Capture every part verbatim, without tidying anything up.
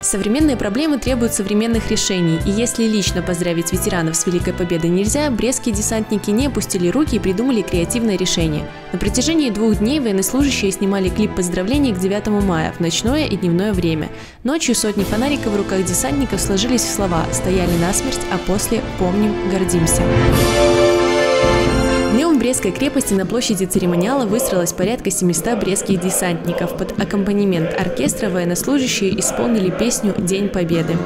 Современные проблемы требуют современных решений, и если лично поздравить ветеранов с Великой Победой нельзя, брестские десантники не опустили руки и придумали креативное решение. На протяжении двух дней военнослужащие снимали клип поздравлений к девятому мая в ночное и дневное время. Ночью сотни фонариков в руках десантников сложились в слова «Стояли насмерть, а после помним, гордимся». Днем в Брестской крепости на площади церемониала выстроилось порядка семисот брестских десантников. Под аккомпанемент оркестра военнослужащие исполнили песню «День Победы».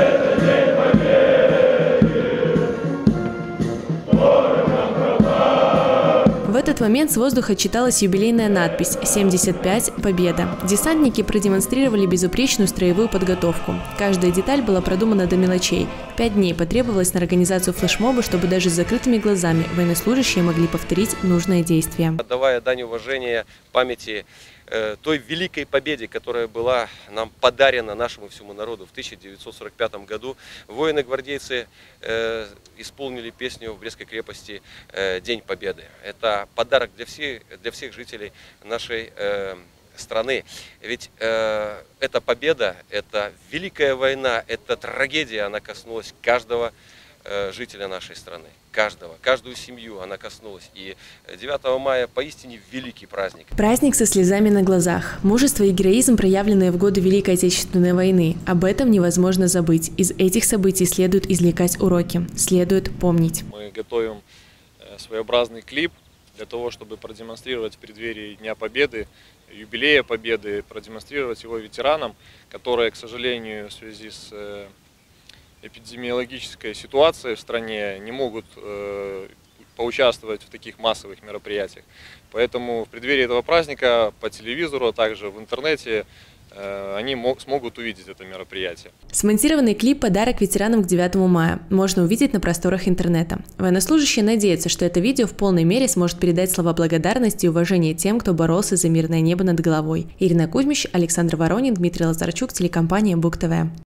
В этот момент с воздуха читалась юбилейная надпись «семьдесят пять. Победа». Десантники продемонстрировали безупречную строевую подготовку. Каждая деталь была продумана до мелочей. Пять дней потребовалось на организацию флешмоба, чтобы даже с закрытыми глазами военнослужащие могли повторить нужное действие. Отдавая дань уважения памяти э, той великой победе, которая была нам подарена нашему всему народу в тысяча девятьсот сорок пятом году, воины-гвардейцы э, исполнили песню в Брестской крепости э, «День Победы». Это подарок для всех, для всех жителей нашей э, страны. Ведь э, эта победа, это великая война, это трагедия, она коснулась каждого э, жителя нашей страны. Каждого, каждую семью она коснулась. И девятого мая поистине великий праздник. Праздник со слезами на глазах. Мужество и героизм, проявленные в годы Великой Отечественной войны. Об этом невозможно забыть. Из этих событий следует извлекать уроки. Следует помнить. Мы готовим своеобразный клип для того, чтобы продемонстрировать в преддверии Дня Победы, юбилея Победы, продемонстрировать его ветеранам, которые, к сожалению, в связи с эпидемиологической ситуацией в стране не могут э, поучаствовать в таких массовых мероприятиях. Поэтому в преддверии этого праздника по телевизору, а также в интернете э, они мог, смогут увидеть это мероприятие. Смонтированный клип «Подарок ветеранам к девятому мая» можно увидеть на просторах интернета. Военнослужащие надеются, что это видео в полной мере сможет передать слова благодарности и уважения тем, кто боролся за мирное небо над головой. Ирина Кузьмич, Александр Воронин, Дмитрий Лазарчук, телекомпания Бук ТВ.